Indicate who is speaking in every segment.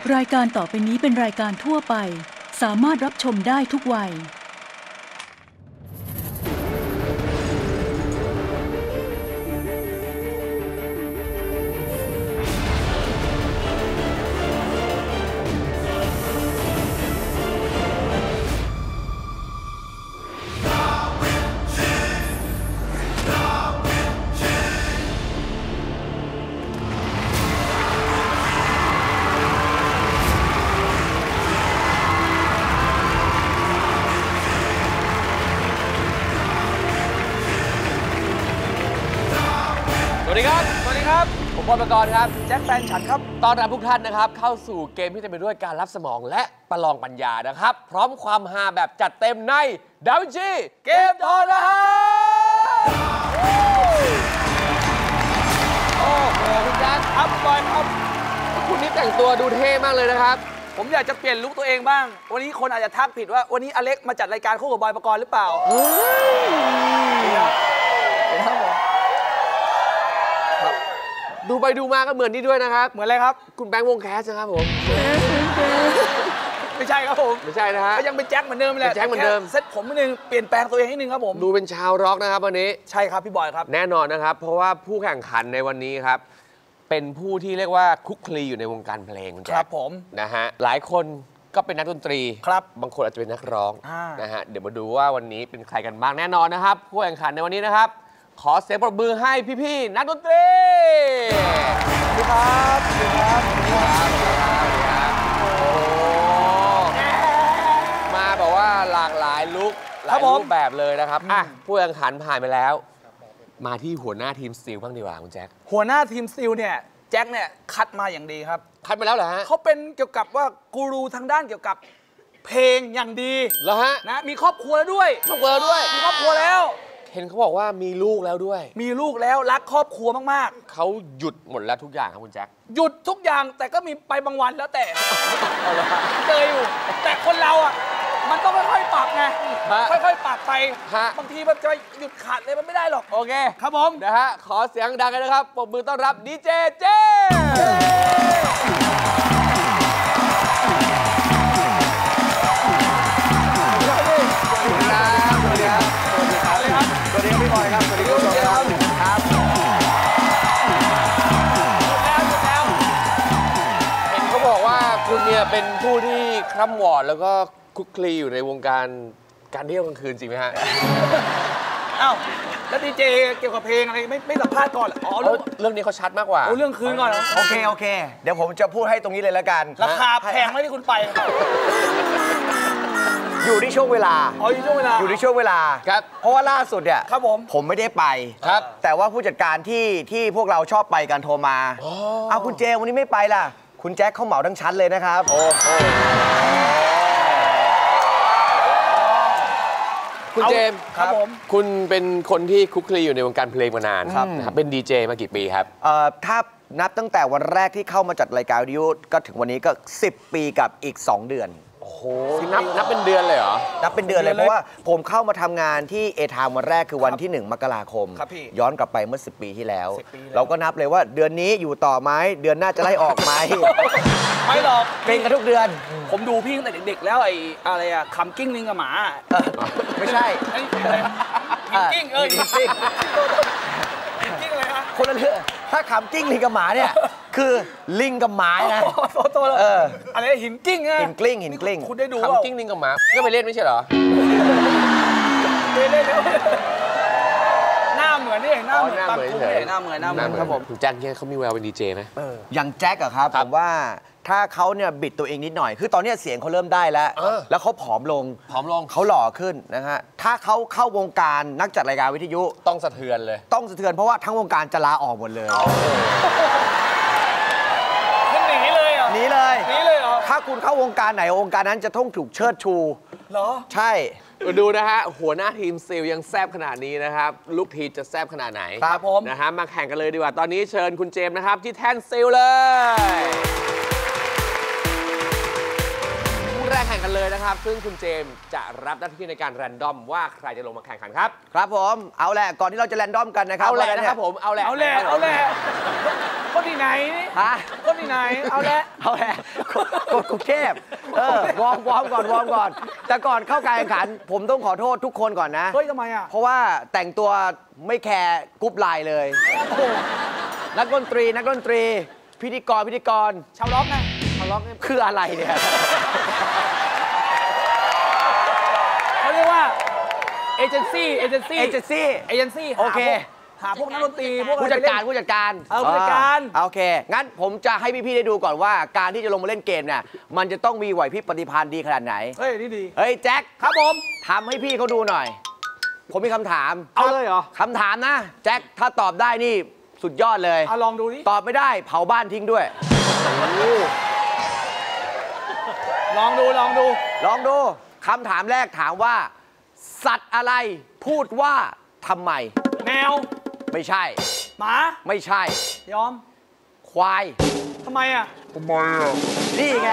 Speaker 1: รายการต่อไปนี้เป็นรายการทั่วไปสามารถรับชมได้ทุกวัย
Speaker 2: สวัสดีครับผมบอลประกรณ์ครับแจ็คแฟนฉันครับต้อนรับทุกท่านนะครับเข้าสู่เกมที่จะไปด้วยการรับสมองและประลองปัญญานะครับพร้อมความฮาแบบจัดเต็มในดาวินชีเกมทอนะครับโอ้โหคุณแจ็คครับบอลครับคุณนี่แต่งตัวดูเท่มากเลยนะครับ
Speaker 3: ผมอยากจะเปลี่ยนลุคตัวเองบ้างวันนี้คนอาจจะทักผิดว่าวันนี้อเล็กมาจัดรายการคู่กับบอยประกรณ์หรือเปล่า
Speaker 2: ดูไปดูมาก็เหมือนนี่ด้วยนะครับ
Speaker 3: เหมือนอะไรครับ
Speaker 2: คุณแบงค์วงแคสนะครับผม
Speaker 3: ไม่ใช่ครับผม
Speaker 2: ไม่ใช่นะฮะ
Speaker 3: ก็ยังเป็นแจ็คเหมือนเดิมแหละ
Speaker 2: แจ็คเหมือนเดิม
Speaker 3: เซ็ตผมนิดนึงเปลี่ยนแปลงตัวเองนิดนึงครับผม
Speaker 2: ดูเป็นชาวร็อกนะครับวันนี้
Speaker 3: ใช่ครับพี่บอยครับ
Speaker 2: แน่นอนนะครับเพราะว่าผู้แข่งขันในวันนี้ครับเป็นผู้ที่เรียกว่าคลุกคลีอยู่ในวงการเพลง
Speaker 3: ครับผม
Speaker 2: นะฮะหลายคนก็เป็นนักดนตรี
Speaker 3: ครับ
Speaker 2: บางคนอาจจะเป็นนักร้องนะฮะเดี๋ยวมาดูว่าวันนี้เป็นใครกันบ้างแน่นอนนะครับผู้แข่งขันในวันนี้นะครับขอเสียงปรบมือให้พี่ๆนักดนตรี
Speaker 3: สวัสดีครับสวัสดีครับสวัสดี
Speaker 2: ครับโอ้มาแบบว่าหลากหลายลุคหลายรูปแบบเลยนะครับอ่ะผู้แข่งขันผ่านไปแล้วมาที่หัวหน้าทีมสตีลบ้างดีกว่าคุณแจ็ค
Speaker 3: หัวหน้าทีมสตีลเนี่ยแจ็คเนี่ยคัดมาอย่างดีครับ
Speaker 2: คัดมาแล้วเหรอฮะ
Speaker 3: เขาเป็นเกี่ยวกับว่ากูรูทางด้านเกี่ยวกับเพลงอย่างดี
Speaker 2: เหรอฮะ
Speaker 3: นะมีครอบครัวแล้วด้วย
Speaker 2: ครอบครัวด้วย
Speaker 3: มีครอบครัวแล้ว
Speaker 2: เห็นเขาบอกว่ามีลูกแล้วด้วย
Speaker 3: มีลูกแล้วรักครอบครัวมาก
Speaker 2: ๆเขาหยุดหมดแล้วทุกอย่างครับคุณแจ็ค
Speaker 3: หยุดทุกอย่างแต่ก็มีไปบางวันแล้วแต่เจออยู่แต่คนเราอ่ะมันต้องค่อยๆปรับไงค่อยๆปรับไปบางทีมันจะหยุดขาดเลยมันไม่ได้หรอก
Speaker 2: โอเค
Speaker 3: ครับผม
Speaker 2: นะฮะขอเสียงดังกันนะครับปรบมือต้อนรับดีเจเจ
Speaker 3: สวัสดีพี่บอยครับสวัสดีคุณผู้ชมครับ
Speaker 2: เห็นเขาบอกว่าคุณเนี่ยเป็นผู้ที่คร่ำวอดแล้วก็คลุกคลีอยู่ในวงการการเที่ยวกลางคืนจริงไหมฮะ
Speaker 3: อ้าวแล้วดีเจเกี่ยวกับเพลงอะไรไม่สัมภาษณ์ก่อนอ๋อ
Speaker 2: เรื่องนี้เขาชัดมากกว่า
Speaker 3: เรื่องคืนก่อน
Speaker 4: โอเคเดี๋ยวผมจะพูดให้ตรงนี้เลยแล้วกัน
Speaker 3: ราคาแพงไหมที่คุณไป
Speaker 4: อยู่ที่ช่วงเวลา
Speaker 3: อยู่ที่ช่วงเวลา
Speaker 4: อยู่ที่ช่วงเวลา
Speaker 2: ครับ
Speaker 4: เพราะว่าล่าสุดเนี่ย
Speaker 3: ครับ
Speaker 4: ผมไม่ได้ไป
Speaker 2: ครับ
Speaker 4: แต่ว่าผู้จัดการที่พวกเราชอบไปกันโทรมาเอาคุณเจวันนี้ไม่ไปล่ะคุณแจ็คเขาเหมาทั้งชั้นเลยนะครับโอ้
Speaker 2: คุณเจมส์
Speaker 3: ครับผม
Speaker 2: คุณเป็นคนที่คลุกคลีอยู่ในวงการเพลงมานานครับเป็นดีเจมากี่ปีครับ
Speaker 4: ถ้านับตั้งแต่วันแรกที่เข้ามาจัดรายการวิทยุก็ถึงวันนี้ก็10 ปีกับอีก2 เดือน
Speaker 2: โอ้โหนับเป็นเดือนเลยเหรอ
Speaker 4: นับเป็นเดือนเลยเพราะว่าผมเข้ามาทำงานที่เอทามวันแรกคือวันที่1 มกราคมย้อนกลับไปเมื่อ10 ปีที่แล้วเราก็นับเลยว่าเดือนนี้อยู่ต่อไหมเดือนหน้าจะไล่ออกไหม
Speaker 3: ไม่หรอก
Speaker 4: เป็นกันทุกเดือน
Speaker 3: ผมดูพี่ตั้งแต่เด็กๆแล้วไอ้อะไรอะคำกิ้งลิงกับหมา
Speaker 4: ไม่ใช่
Speaker 3: กิ้งกิ้งอะไรฮะ
Speaker 4: คนละเรื่องถ้าคำกิ้งลิงกับหมาเนี่ยคือลิงกับหมานะ
Speaker 3: ตัวอะไรหินกิ้ง
Speaker 4: หินกลิ้ง
Speaker 3: คุณได้ดู
Speaker 2: คำกิ้งลิงกับหมาก็ไปเล่นไม่ใช่เหรอ
Speaker 3: ไปเล่นแล้วหน้าเหมือนนี่หน้าเหมือนหน้าเหมือนครับผม
Speaker 2: คุณแจ็คเนี่ยเขามีแววเป็นดีเจไหม
Speaker 4: อย่างแจ็คอะครับผมว่าถ้าเขาเนี่ยบิดตัวเองนิดหน่อยคือตอนนี้เสียงเขาเริ่มได้แล้วแล้วเขาผอมลงเขาหล่อขึ้นนะฮะถ้าเขาเข้าวงการนักจัดรายการวิทยุ
Speaker 2: ต้องสะเทือนเลย
Speaker 4: ต้องสะเทือนเพราะว่าทั้งวงการจะลาออกหมดเลย
Speaker 3: หนีเลยเหรอ
Speaker 4: หนีเลย
Speaker 3: เหรอ
Speaker 4: ถ้าคุณเข้าวงการไหนวงการนั้นจะต้องถูกเชิดชู
Speaker 3: เหรอ
Speaker 4: ใช่
Speaker 2: ดูนะฮะหัวหน้าทีมซิลยังแซบขนาดนี้นะครับลูกทีมจะแซบขนาดไหน
Speaker 3: ครับผม
Speaker 2: นะฮะมาแข่งกันเลยดีกว่าตอนนี้เชิญคุณเจมส์นะครับที่แท่นซิลเลยคู่แรกแข่งกันเลยนะครับซึ่งคุณเจมส์จะรับหน้าที่ในการแรนดอมว่าใครจะลงมาแข่งขันครับ
Speaker 4: ครับผมเอาแหละก่อนที่เราจะแรนดอมกันนะครับ
Speaker 2: เอาแหละนะครับผมเอาแหละ
Speaker 3: คนที่ไหน
Speaker 4: ฮะ
Speaker 3: คนที่ไหนเอาละ
Speaker 4: เอาแหละกดกรุงเทพวอร์มก่อนแต่ก่อนเข้าการแข่งขัน ผมต้องขอโทษทุกคนก่อนนะ
Speaker 3: เฮ้ยทำไมอ่ะ
Speaker 4: เพราะว่าแต่งตัวไม่แคร์กรุ๊ปไลน์เลย นักดนตรีพิธีกร
Speaker 3: ชาวล็อกไง
Speaker 4: คืออะไรเนี่ย
Speaker 3: เขาเรียกว่าเอเจนซี่
Speaker 4: โอเค
Speaker 3: หาพวกนักดนตรีพวก
Speaker 4: ผู้จัดการ
Speaker 3: ผู้จัดการ
Speaker 4: โอเค งั้นผมจะให้พี่ๆได้ดูก่อนว่าการที่จะลงมาเล่นเกมเนี่ยมันจะต้องมีไหวพริบปฏิภาณดีขนาดไหน
Speaker 3: เฮ้ยนี่ดี
Speaker 4: เฮ้ยแจ็ค
Speaker 3: ครับผม
Speaker 4: ทำให้พี่เขาดูหน่อย ผมมีคำถาม
Speaker 3: เอาเลยเหรอ
Speaker 4: คำถามนะแจ็คถ้าตอบได้นี่สุดยอดเลย
Speaker 3: เอาลองดูดิ
Speaker 4: ตอบไม่ได้เผาบ้านทิ้งด้วย
Speaker 3: ลองดู
Speaker 4: คำถามแรกถามว่า สัตว์อะไรพูดว่าทำไม
Speaker 3: แมว
Speaker 4: ไม่ใช่
Speaker 3: หมา
Speaker 4: ไม่ใช่
Speaker 3: ยอม
Speaker 4: ควาย
Speaker 3: ทำไมอ่ะ
Speaker 4: นี่ไง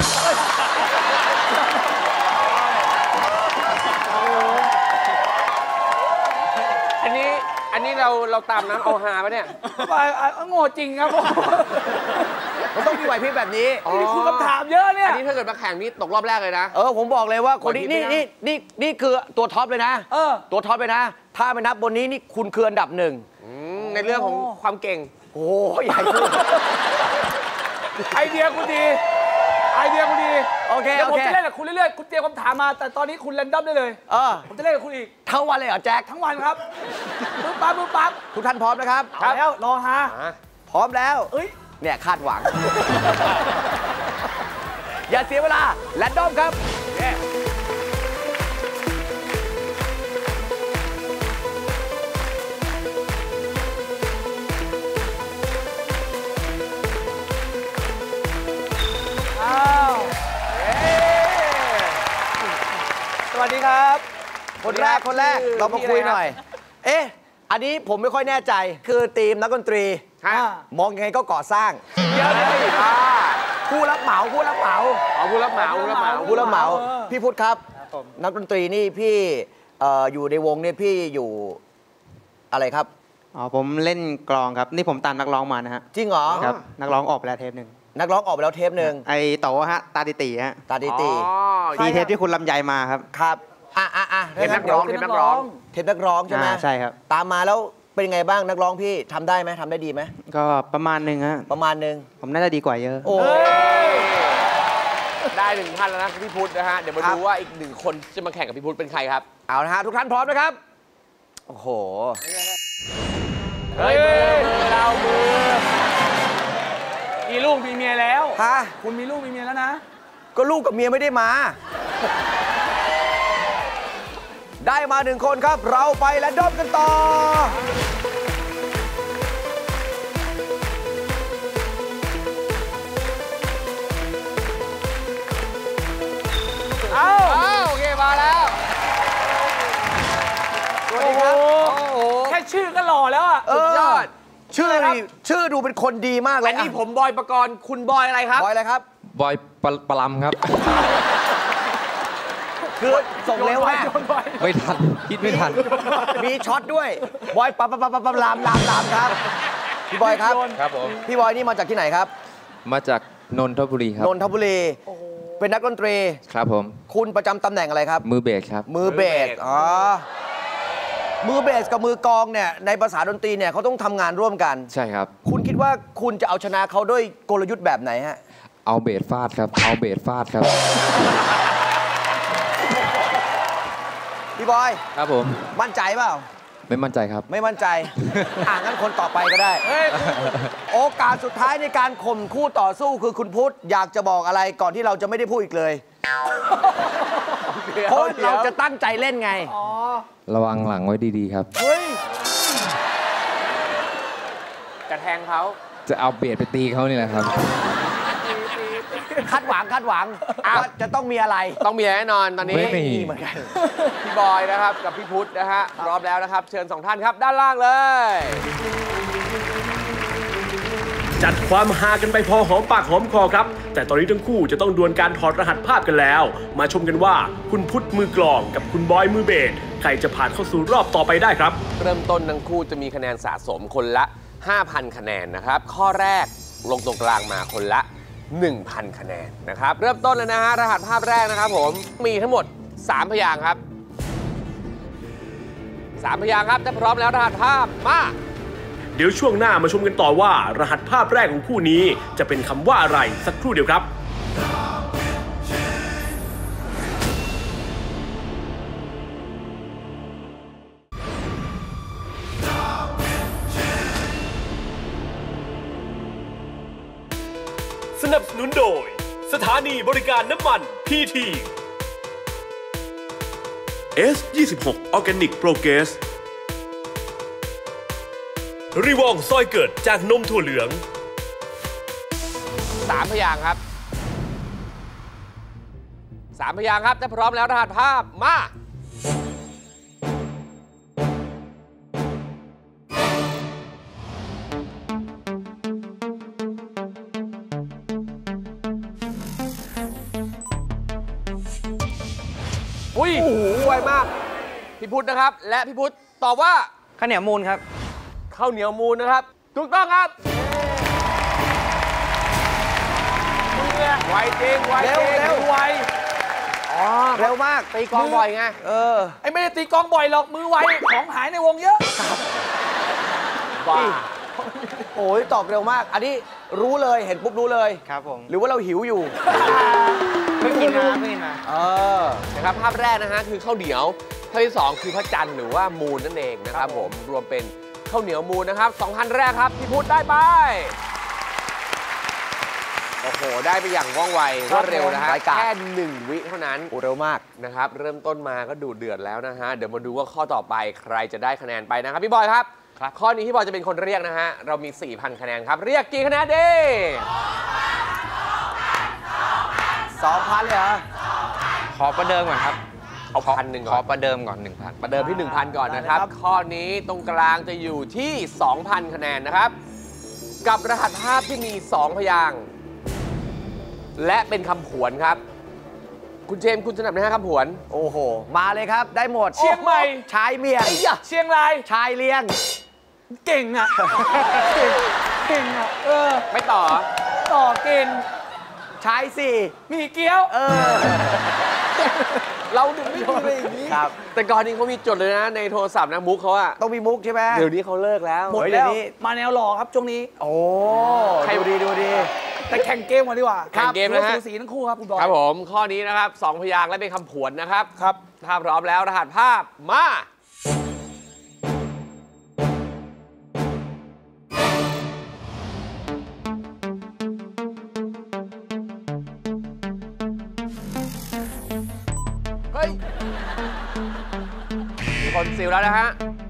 Speaker 2: อันนี้เราตามน้ำเอาฮาปะเนี่ย
Speaker 3: โง่จริงครับผม
Speaker 4: มันต้องมีไหวพริบแบบนี้
Speaker 3: นี่คุณคำถามเยอะเนี่ย
Speaker 2: อันนี้ถ้าเกิดมาแข่งนี่ตกรอบแรกเลยนะ
Speaker 4: ผมบอกเลยว่าคนนี้
Speaker 2: ไหวพริบไม่ได้
Speaker 4: นี่คือตัวท็อปเลยนะ
Speaker 3: เออ
Speaker 4: ตัวท็อปเลยนะ ถ้าไม่นับบนนี้นี่คุณคืออันดับหนึ่ง
Speaker 2: ในเรื่องของความเก่ง
Speaker 4: โอ้ยใหญ่พูด
Speaker 3: ไอเดียคุณดี
Speaker 4: โอเค
Speaker 3: เดี๋ยวผม
Speaker 4: โอเค
Speaker 3: จะเล่นกับคุณเรื่อยๆ คุณเตรียมคำถามมา แต่ตอนนี้คุณแรนดอมได้เลย ผมจะเล่นกับคุณอีก
Speaker 4: ทั้งวันเลยเหรอแจ็ค
Speaker 3: ทั้งวันครับปึ๊บปั๊บ
Speaker 4: ทุกท่านพร้อมนะครับ
Speaker 3: เอาแล้วรอฮะ
Speaker 4: พร้อมแล้ว
Speaker 3: เอ้ย
Speaker 4: เนี่ยคาดหวัง อย่าเสียเวลาแรนดอมครับ
Speaker 3: อ้าวสวัสดีครับ
Speaker 4: คนแรกเรามาคุยหน่อย เอ๊ะ อันนี้ผมไม่ค่อยแน่ใจ คือทีมนักดนตรี
Speaker 2: ฮะ
Speaker 4: มองยังไงก็ก่อสร้าง
Speaker 2: เดี๋ยว
Speaker 4: ผู้รับเหมา
Speaker 2: เอาผู้รับเหมา
Speaker 4: พี่พุทธครับ นักดนตรีนี่พี่อยู่ในวงเนี่ยพี่อยู่อะไรครับ
Speaker 5: อ๋อผมเล่นกลองครับ นี่ผมตามนักร้องมานะฮะ
Speaker 4: จริงเหรอ
Speaker 5: ครับนักร้องออกไปแล้วเทปหนึ่ง
Speaker 4: นักร้องออกไปแล้วเทปหนึ่ง
Speaker 5: ไอโตฮะตาติตีฮะ
Speaker 4: ตาดีตี
Speaker 5: ทีเทปที่คุณลำไยมาครับ
Speaker 4: ครับเทปนักร้อง
Speaker 3: เทปนักร้อง
Speaker 4: เทปนักร้องใช่ไหม
Speaker 5: ใช่ครับ
Speaker 4: ตามมาแล้วเป็นยังไงบ้างนักร้องพี่ทำได้ไหมทำได้ดีไหม
Speaker 5: ก็ประมาณหนึ่งฮะ
Speaker 4: ประมาณนึง
Speaker 5: ผมน่าจะดีกว่าเยอะ
Speaker 4: โอ้
Speaker 2: ได้1 ท่านแล้วนะพี่พุทธนะฮะ เดี๋ยวมาดูว่าอีก1 คนจะมาแข่งกับพี่พุทธเป็นใครครับ
Speaker 4: เอานะฮะทุกท่านพร้อมนะครับ โอ้โห
Speaker 2: เฮ้ยมือเรามือ
Speaker 3: มีลูกมีเมียแล้ว
Speaker 4: ฮะ
Speaker 3: คุณมีลูกมีเมียแล้วนะ
Speaker 4: ก็ลูกกับเมียไม่ได้มา ได้มา1 คนครับ เราไปแรนดอมกันต่อ
Speaker 2: โอเคมาแล้ว
Speaker 4: สวัสดีครับ
Speaker 3: โอ้โห แค่ชื่อก็หล่อแล้วอ่ะ
Speaker 2: สุดยอด
Speaker 4: ชื่อดูเป็นคนดีมากเลย
Speaker 2: อันนี้ผมบอยประกรณ์คุณบอยอะไรครับ
Speaker 4: บอยอะไรครับ
Speaker 6: บอยปลำครับ
Speaker 4: คือส่งเร็วแม่
Speaker 6: ไม่ทัน คิดไม่ทัน
Speaker 4: มีช็อตด้วย บอยปั๊บลามครับ พี่บอยครับ
Speaker 6: ครับผม
Speaker 4: พี่บอยนี่มาจากที่ไหนครับ
Speaker 6: มาจากนนทบุรีครับ
Speaker 4: นนทบุรี เป็นนักดนตรี
Speaker 6: ครับผม
Speaker 4: คุณประจำตำแหน่งอะไรครับ
Speaker 6: มือเบสครับ
Speaker 4: มือเบส มือเบสกับมือกลองเนี่ยในภาษาดนตรีเนี่ยเขาต้องทำงานร่วมกัน
Speaker 6: ใช่ครับ
Speaker 4: คุณคิดว่าคุณจะเอาชนะเขาด้วยกลยุทธ์แบบไหนฮะ
Speaker 6: เอาเบสฟาดครับ เอาเบสฟาดครับ
Speaker 4: พี่บอย
Speaker 6: ครับผม
Speaker 4: มั่นใจเปล่า
Speaker 6: ไม่มั่นใจครับ
Speaker 4: ไม่มั่นใจ งั้นคนต่อไปก็ได้ โอกาสสุดท้ายในการข่มคู่ต่อสู้คือคุณพุทธอยากจะบอกอะไรก่อนที่เราจะไม่ได้พูดอีกเลย เพราะเราจะตั้งใจเล่นไง
Speaker 6: ระวังหลังไว้ดีๆครับ
Speaker 3: เฮ้ย
Speaker 2: จะแทงเขา
Speaker 6: จะเอาเบสไปตีเขานี่แหละครับ
Speaker 4: คาดหวังว่าจะต้องมีอะไร
Speaker 2: ต้องมีแน่นอนตอนนี้
Speaker 6: ไม่มี
Speaker 4: เหมือนกัน
Speaker 2: พี่บอยนะครับกับพี่พุทธนะฮะพร้อมแล้วนะครับ เชิญ2 ท่านครับด้านล่างเลย
Speaker 7: จัดความฮากันไปพอหอมปากหอมคอครับ แต่ตอนนี้ทั้งคู่จะต้องดวลการถอดรหัสภาพกันแล้ว มาชมกันว่าคุณพุทธมือกลองกับคุณบอยมือเบสใครจะผ่านเข้าสู่รอบต่อไปได้ครับ
Speaker 2: เริ่มต้นทั้งคู่จะมีคะแนนสะสมคนละ 5,000 คะแนนนะครับข้อแรกลงตรงกลางมาคนละ 1,000 คะแนนนะครับเริ่มต้นเลยนะฮะรหัสภาพแรกนะครับผมมีทั้งหมด 3 พยางค์ครับ 3 พยางค์ครับถ้าพร้อมแล้วรหัสภาพมา
Speaker 7: เดี๋ยวช่วงหน้ามาชมกันต่อว่ารหัสภาพแรกของคู่นี้จะเป็นคำว่าอะไรสักครู่เดียวครับสนับสนุนโดยสถานีบริการน้ำมันพีที S26 Organic Progress รีวองซอยเกิดจากนมถั่วเหลือง
Speaker 2: 3 พยางค์ครับ 3 พยางค์ครับถ้าพร้อมแล้วรหัสภาพมาอุ้ยโอ้โหไวมากพี่พุทธนะครับและพี่พุทธตอบว่า
Speaker 5: ข้าวเหนียวมูลครับ
Speaker 2: ข้าวเหนียวมูลนะครับถูกต้องครับไวจริงไวจริงเร็วไวอ๋อ
Speaker 4: เร็วมาก
Speaker 2: ตีกลองบ่อยไง
Speaker 3: ไอ้ไม่ได้ตีกลองบ่อยหรอกมือไวของหายในวงเยอะ
Speaker 2: บ้า
Speaker 4: โอ้ยตอบเร็วมากอันนี้รู้เลยเห็นปุ๊บรู้เลย
Speaker 5: ครับผม
Speaker 4: หรือว่าเราหิวอยู่
Speaker 5: ไม่กินนะไม่กินนะ
Speaker 2: นะครับภาพแรกนะฮะคือข้าวเหนียวภาพที่2คือพระจันทร์หรือว่ามูลนั่นเองนะครับผมรวมเป็นข้าวเหนียวมูลนะครับ 2,000 แรกครับพี่พุทธได้ไปโอ้โหได้ไปอย่างว่องไวรวดเร็วนะฮะแค่1 วิเท่านั้น
Speaker 4: เร็วมาก
Speaker 2: นะครับเริ่มต้นมาก็ดูเดือดแล้วนะฮะเดี๋ยวมาดูว่าข้อต่อไปใครจะได้คะแนนไปนะครับพี่บอยครับข้อนี้พี่บอยจะเป็นคนเรียกนะฮะเรามี 4,000 คะแนนครับเรียกกี่คะแนนดี
Speaker 4: 2,000 เลยเหรอ
Speaker 5: ขอประเดิมก่อนครับ
Speaker 2: เอา1,000
Speaker 5: ขอประเดิมก่อน 1,000
Speaker 2: ประเดิมที่ 1,000 ก่อนนะครับข้อนี้ตรงกลางจะอยู่ที่ 2,000 คะแนนนะครับกับรหัสภาพที่มี 2 พยางค์และเป็นคำผวนครับคุณเจมส์คุณถนัดไหมฮะคำผวน
Speaker 4: โอ้โหมาเลยครับได้หมด
Speaker 3: เชียงใหม่
Speaker 4: ชายเมียง
Speaker 3: เชียงราย
Speaker 4: ชายเลี้ยง
Speaker 3: เก่งอ่ะเก่งอ่ะ
Speaker 2: ไม่ต่อ
Speaker 3: เก่ง
Speaker 4: ชายสี่
Speaker 3: มีเกี้ยว
Speaker 2: เราดูไม่มีเลยอย่างนี้ครับแต่ก่อนนี้เขามีจดเลยนะในโทรศัพท์นะมุกเขาอะ
Speaker 4: ต้องมีมุกใช่ไหม
Speaker 2: เดี๋ยวนี้เขาเลิกแล้ว
Speaker 3: หมดแล้วมาแนวหล่อครับช่วงนี้
Speaker 4: โอ้ใครดูดี
Speaker 3: แต่แข่งเกมกันดีกว่า
Speaker 2: แข่งเกมนะฮะ
Speaker 3: สูสีทั้งคู่ครับคุณบอย
Speaker 2: ครับผมข้อนี้นะครับ2 พยางค์และเป็นคำผวนนะครับถ้าพร้อมแล้วรหัสภาพมามีคนซิลแล้วนะฮะ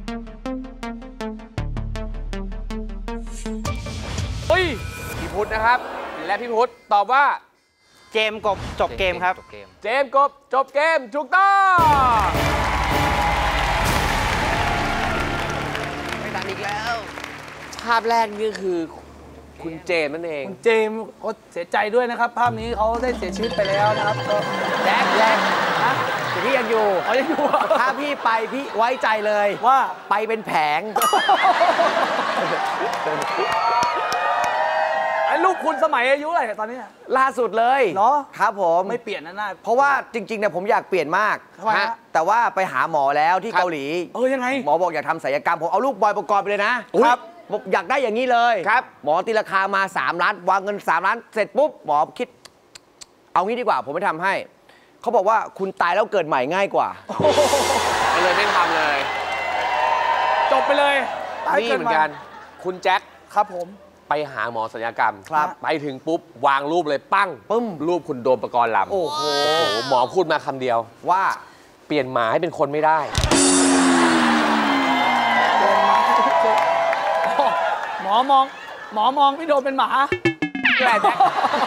Speaker 2: พี่พุทธนะครับและพี่พุทธตอบว่า
Speaker 5: เจมกบจบเกมครับ
Speaker 2: เจมกบจบเกมถูกต้อง
Speaker 4: ไม่ทันอีกแล้ว
Speaker 2: ภาพแรกนี่คือคุณเจมนั่นเอง
Speaker 3: คุณเจมก็เสียใจด้วยนะครับภาพนี้เขาได้เสียชีวิตไปแล้วนะครับ
Speaker 4: แจ็คนะแต่พี่ยังอยู่ถ้าพี่ไปพี่ไว้ใจเลย
Speaker 3: ว่า
Speaker 4: ไปเป็นแผง
Speaker 3: ไอ้ลูกคุณสมัยอายุอะไรตอนนี้
Speaker 4: ล่าสุดเลย
Speaker 3: เนาะ
Speaker 4: ครับผม
Speaker 3: ไม่เปลี่ยนนะ
Speaker 4: เพราะว่าจริงๆเนี่ยผมอยากเปลี่ยนมากแต่ว่าไปหาหมอแล้วที่เกาหลี
Speaker 3: ยังไง
Speaker 4: หมอบอกอยากทำศัลยกรรมผมเอาลูกบอยประกอบไปเลยนะครับอยากได้อย่างนี้เลย
Speaker 2: ครับ
Speaker 4: หมอตีราคามา3 ล้านวางเงิน3 ล้านเสร็จปุ๊บหมอคิดเอางี้ดีกว่าผมไม่ทำให้เขาบอกว่าคุณตายแล้วเกิดใหม่ง่ายกว่า
Speaker 2: ก็เลยไม่ทำเลย
Speaker 3: จบไปเลย
Speaker 2: นี่เหมือนกันคุณแจ็ค
Speaker 3: ครับผม
Speaker 2: ไปหาหมอศัลยกรรมไปถึงปุ๊บวางรูปเลยปั้ง
Speaker 4: ปึ้ม
Speaker 2: รูปคุณโดมปกรณ์ลำ
Speaker 4: โอ้โห
Speaker 2: หมอพูดมาคำเดียว
Speaker 4: ว่า
Speaker 2: เปลี่ยนหมาให้เป็นคนไม่ได้
Speaker 3: หมอมองพี่โดมเป็นหมา
Speaker 2: แกล้แจ็ค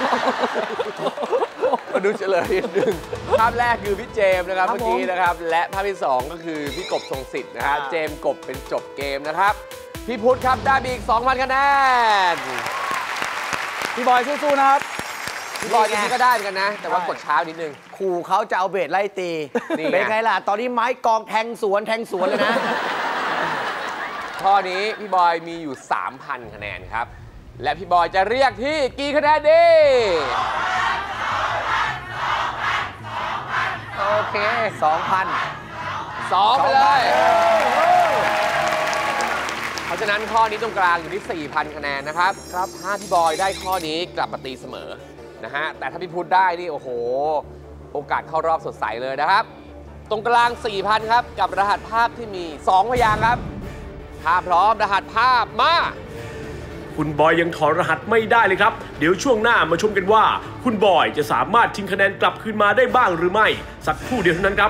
Speaker 2: มาดูเฉลยหนึ่งภาพแรกคือพี่เจมส์นะครับเมื่อกี้นะครับและภาพที่2ก็คือพี่กบทรงสิทธิ์นะฮะเจมส์กบเป็นจบเกมนะครับพี่พุทธครับได้อีก 2,000 คะแนน
Speaker 3: พี่บอยสู้ๆนะครับ
Speaker 2: พี่บอยจริงๆก็ได้เหมือนกันนะแต่ว่ากดช้านิดนึง
Speaker 4: ขู่เขาจะเอาเบสไล่ตีเป็นไงล่ะตอนนี้ไม้กองแทงสวนเลยนะ
Speaker 2: ข้อนี้พี่บอยมีอยู่ 3,000 คะแนนครับและพี่บอยจะเรียกที่กี่คะแนนดีโอเค
Speaker 4: 2,000
Speaker 2: 2ไปเลยเพราะฉะนั้นข้อนี้ตรงกลางอยู่ที่ 4,000 คะแนนนะครับถ้าพี่บอยได้ข้อนี้กลับมาตีเสมอนะฮะแต่ถ้าพี่พุทธได้นี่โอ้โหโอกาสเข้ารอบสดใสเลยนะครับตรงกลาง 4,000 ครับกับรหัสภาพที่มี 2 พยางค์ครับถ้าพร้อมรหัสภาพมา
Speaker 7: คุณบอยยังถอดรหัสไม่ได้เลยครับเดี๋ยวช่วงหน้ามาชมกันว่าคุณบอยจะสามารถชิงคะแนนกลับคืนมาได้บ้างหรือไม่สักครู่เดียวเท่านั้นครับ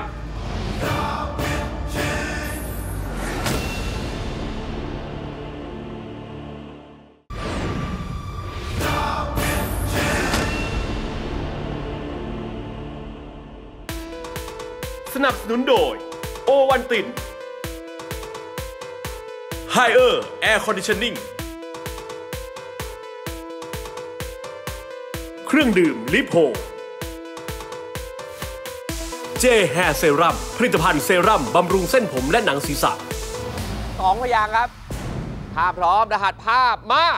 Speaker 7: สนับสนุนโดยโอวันตินไฮเออร์แอร์คอนดิชันนิ่งเครื่องดื่มลิโพเจแฮร์เซรั่มผลิตภัณฑ์เซรั่มบำรุงเส้นผมและหนังศีรษะ
Speaker 2: 2 พยางค์ครับถ้าพร้อมรหัสภาพมา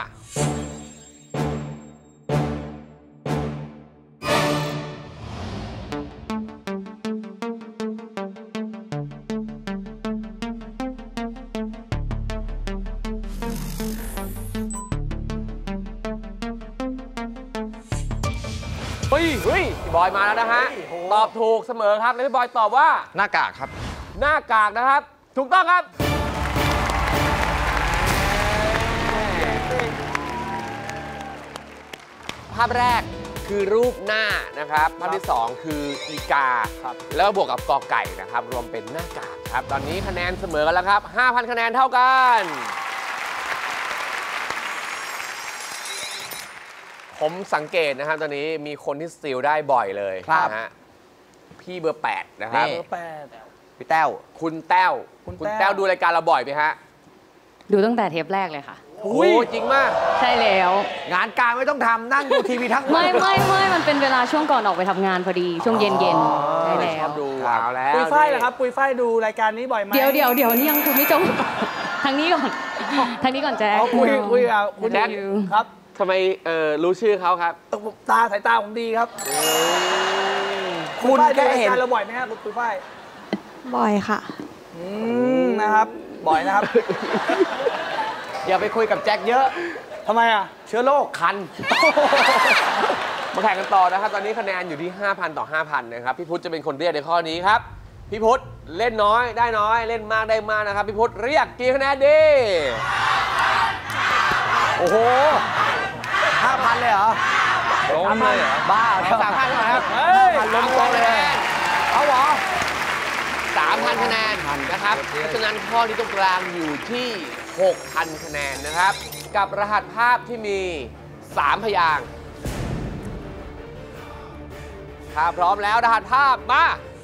Speaker 2: เฮ้ยพี่บอยมาแล้วนะฮะตอบถูกเสมอครับแล้วพี่บอยตอบว่า
Speaker 4: หน้ากากครับ
Speaker 2: หน้ากากนะครับถูกต้องครับภาพแรกคือรูปหน้านะครับภาพที่ 2 คืออีกาแล้วบวกกับกอไก่นะครับรวมเป็นหน้ากากครับตอนนี้คะแนนเสมอกันแล้วครับ 5,000 คะแนนเท่ากันผมสังเกตนะครับตอนนี้มีคนที่สติลได้บ่อยเลยนะฮะพี่เบอร์ 8 นะครับ
Speaker 3: เบอร์ 8
Speaker 4: พี่แต้ว
Speaker 2: คุณแต้วดูรายการเราบ่อยไหมฮะ
Speaker 8: ดูตั้งแต่เทปแรกเลยค่ะ
Speaker 2: โอ้จริงมาก
Speaker 8: ใช่แล้ว
Speaker 4: งานการไม่ต้องทำนั่งดูทีวีทั้งวัน
Speaker 8: ไม่มันเป็นเวลาช่วงก่อนออกไปทำงานพอดีช่วงเย็นใช่แล้ว
Speaker 2: ดูเอาแล้ว
Speaker 3: ปุยฝ้ายเหรอครับปุยฝ้ายดูรายการนี้บ่อยไหม
Speaker 8: เดี๋ยวนี่ยังคุยไม่จบทางนี้ก่อนแจ๊ค
Speaker 3: คุยกับคุณแจ๊คครับ
Speaker 2: ทำไมรู้ชื่อเขาครับ
Speaker 3: สายตาผมดีครับคุณแค่เห็นเราบ่อยไหมครับปุยฝ้าย
Speaker 8: บ่อยค่ะ
Speaker 3: นะครับบ่อยนะครับ
Speaker 4: อย่าไปคุยกับแจ็คเยอะ
Speaker 3: ทำไมอ่ะ
Speaker 4: เชื้อโรคคัน
Speaker 2: มาแข่งกันต่อนะครับตอนนี้คะแนนอยู่ที่ 5,000 ต่อ 5,000 นะครับพี่พุทธจะเป็นคนเรียกในข้อนี้ครับพี่พุทธเล่นน้อยได้น้อยเล่นมากได้มากนะครับพี่พุทธเรียกกี่คะแนนดี
Speaker 4: โอ้โห 5,000 เลยเหรอ
Speaker 2: ล้มเลยเหรอ
Speaker 4: บ้า
Speaker 2: 3,000 ครับ
Speaker 4: ล้มโกงเลย
Speaker 2: เอาเหรอ 3,000 คะแนนนะครับเพราะฉะนั้นข้อนี้ตรงกลางอยู่ที่ 6,000 คะแนนนะครับกับรหัสภาพที่มี 3 พยางค์ถ้าพร้อมแล้วรหัสภาพมา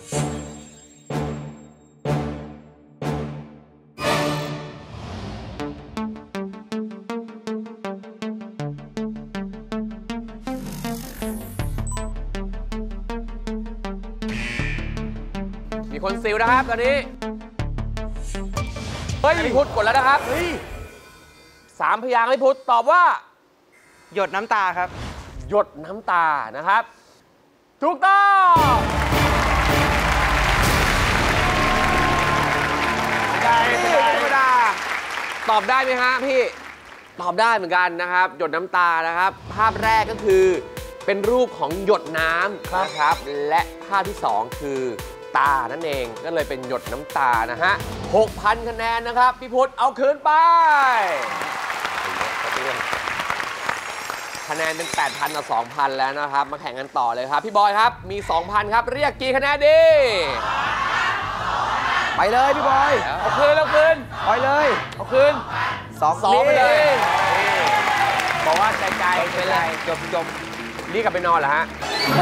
Speaker 2: มีคนซิลนะครับตอนนี้เฮ้ยพี่พุทธกดแล้วนะครับ3 พยางค์พี่พุทธตอบว่า
Speaker 4: หยดน้ำตาครับ
Speaker 2: หยดน้ำตานะครับถูกต้องได้ธรรมดาตอบได้ไหมฮะพี่ตอบได้เหมือนกันนะครับหยดน้ำตานะครับภาพแรกก็คือเป็นรูปของหยดน้ำนะครับและภาพที่ 2 คือตานั่นเองก็เลยเป็นหยดน้ำตานะฮะ 6,000 คะแนนนะครับพี่พุทธเอาคืนไปคะแนนเป็น 8,000 ต่อ 2,000 แล้วนะครับมาแข่งกันต่อเลยครับพี่บอยครับมี 2,000 ครับเรียกกี่คะแนนดี
Speaker 4: ไปเลยพี่บอย
Speaker 3: เอาคืน
Speaker 4: ไปเลย
Speaker 3: เอาคืน
Speaker 2: 2ไปเลยบอกว่าใจเป็นไรจบรีบกลับไปนอนเหรอฮะ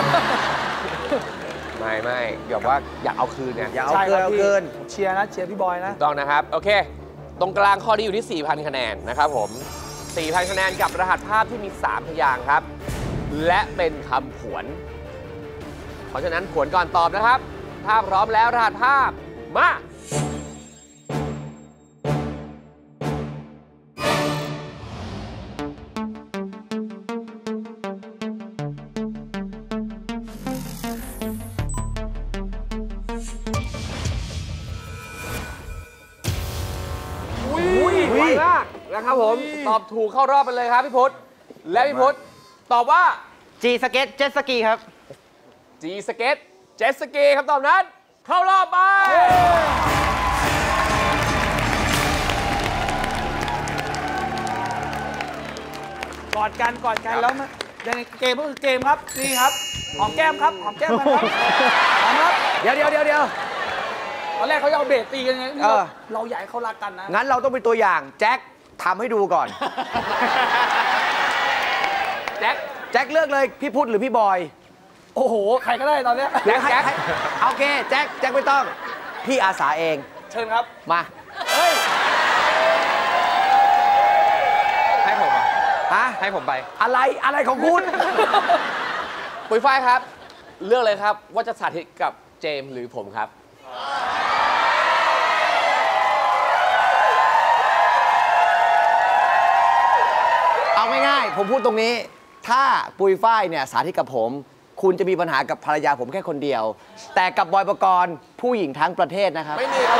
Speaker 2: ไม่เดี๋ยวว่าอยากเอาคืนเนี่ย
Speaker 4: อยากเอาคืน
Speaker 3: เชียร์นะเชียร์พี่บอยนะ
Speaker 2: ต้องนะครับโอเคตรงกลางข้อนี้อยู่ที่ 4,000 คะแนนนะครับผม 4,000 คะแนนกับรหัสภาพที่มี 3 พยางค์ครับและเป็นคำผวนเพราะฉะนั้นผวนก่อนตอบนะครับถ้าพร้อมแล้วรหัสภาพมานะครับผมตอบถูกเข้ารอบไปเลยครับพี่พุทธและพี่พุทธตอบว่า
Speaker 5: G สเก็ตเจ็ตสกีครับ
Speaker 2: G สเก็ตเจ็ตสกีคำตอบนั้นเข้ารอบไป
Speaker 3: กอดกันแล้วมันยังไงเกมก็คือเกมครับนี่ครับหอมแก้มครับหอมแก้มกันครับหอมครับ
Speaker 4: เดี๋ยว
Speaker 3: ตอนแรกเขาจะเอาเบสตีกันไงนี่เราอยากให้เขารักกันนะ
Speaker 4: งั้นเราต้องเป็นตัวอย่างแจ็คทำให้ดูก่อน แจ็คเลือกเลยพี่พุทธหรือพี่บอย
Speaker 3: โอ้โหใครก็ได้ตอนเนี้ย
Speaker 4: แจ็คโอเคแจ็คไม่ต้องพี่อาสาเอง
Speaker 3: เชิญครับ
Speaker 4: มา
Speaker 3: เฮ้ย
Speaker 5: ให้ผมอ่ะ
Speaker 4: ฮะ
Speaker 5: ให้ผมไป
Speaker 4: อะไรของคุณ
Speaker 2: ปุ๋ยฝ้ายครับ เลือกเลยครับว่าจะสาธิตกับเจมส์หรือผมครับ
Speaker 4: เอาง่ายๆผมพูดตรงนี้ ถ้าปุยฝ้ายเนี่ยสาธิตกับผม คุณจะมีปัญหากับภรรยาผมแค่คนเดียว แต่กับบอยปกรณ์ผู้หญิงทั้งประเทศนะครับ
Speaker 2: ไม่มีครับ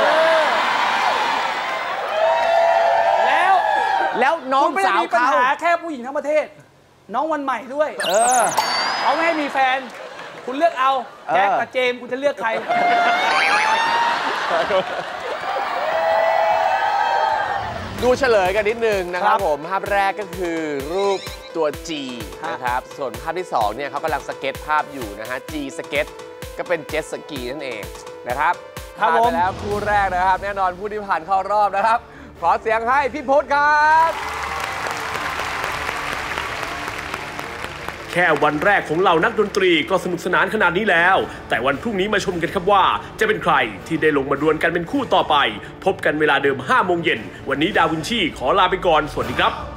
Speaker 4: แล้วน้อง
Speaker 3: คุณไม่
Speaker 4: สา
Speaker 3: ได้
Speaker 4: ว
Speaker 3: มีปัญ
Speaker 4: เขา
Speaker 3: หาแค่ผู้หญิงทั้งประเทศ น้องวันใหม่ด้วยเขาไม่ให้มีแฟน คุณเลือกเอาแจ็คกับเจมส์คุณจะเลือกใคร
Speaker 2: ดูเฉลยกันนิดนึงนะครับผมภาพแรกก็คือรูปตัว G นะครับส่วนภาพที่2เนี่ยเขากำลังสเก็ตภาพอยู่นะฮะ G สเก็ตก็เป็นเจ็ตสกีนั่นเองนะครับผ่านไปแล้วคู่แรกนะครับแน่นอนผู้ที่ผ่านเข้ารอบนะครับขอเสียงให้พี่พุทธครับ
Speaker 7: แค่วันแรกของเหล่านักดนตรีก็สนุกสนานขนาดนี้แล้ว แต่วันพรุ่งนี้มาชมกันครับว่าจะเป็นใครที่ได้ลงมาดวลกันเป็นคู่ต่อไป พบกันเวลาเดิม 5 โมงเย็นวันนี้ดาวินชีขอลาไปก่อนสวัสดีครับ